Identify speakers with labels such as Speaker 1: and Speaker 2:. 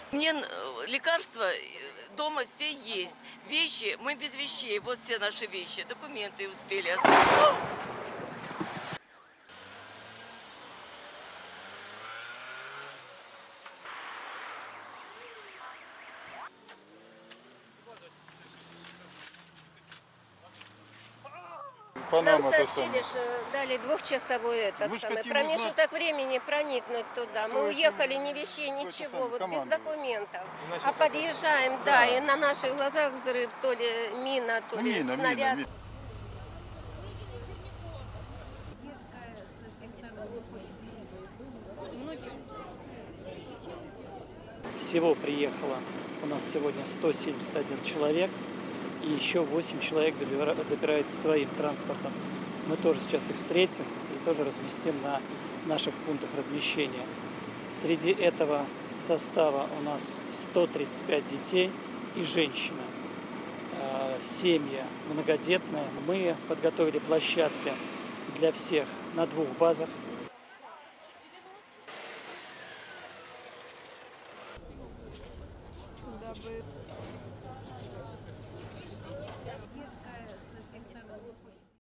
Speaker 1: Мне лекарства дома все есть. Вещи, мы без вещей. Вот все наши вещи, документы успели оставить.
Speaker 2: Нам
Speaker 3: Панама это
Speaker 2: сообщили,
Speaker 3: самое.
Speaker 2: что дали двухчасовой этот
Speaker 3: Мы ж
Speaker 2: самый
Speaker 3: хотим узнать,
Speaker 2: промежуток времени проникнуть туда. Мы
Speaker 3: кто
Speaker 2: уехали, ни вещей,
Speaker 3: это
Speaker 2: ничего,
Speaker 3: самое,
Speaker 2: вот без
Speaker 3: командует.
Speaker 2: документов.
Speaker 4: И
Speaker 2: А
Speaker 4: начался
Speaker 2: подъезжаем, да,
Speaker 3: Да.
Speaker 2: и на наших глазах взрыв, то ли мина, то
Speaker 3: Ну,
Speaker 2: ли
Speaker 3: мина, мина,
Speaker 2: снаряд.
Speaker 3: мина.
Speaker 5: Всего приехало у нас сегодня 171 человек, и еще 8 человек добираются своим транспортом. Мы тоже сейчас их встретим и тоже разместим на наших пунктах размещения. Среди этого состава у нас 135 детей и женщина. Семья многодетная. Мы подготовили площадки для всех на 2 базах.
Speaker 6: Поддержка со всех сторон.